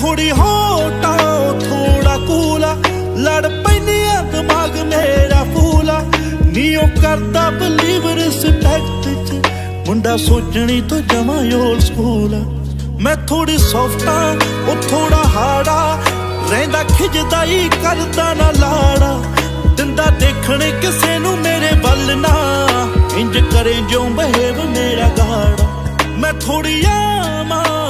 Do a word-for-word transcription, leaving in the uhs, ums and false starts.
थोड़ी होटा थोड़ा कूला, लड़ पैनिया दिमाग मेरा फूला। नीओ करदा बिलीव रिस्पेक्ट च, मुंडा सोचनी तो जमा ओल्ड स्कूल। मैं थोड़ी सॉफ्टा ओ थोड़ा हाड़ा, रहिंदा खिजदा ही करदा ना लाड़ा। दिंदा देखने किसे नू मेरे वल ना, इंज करे जो बहेव मेरा गाड़ा। मैं थोड़ी आमा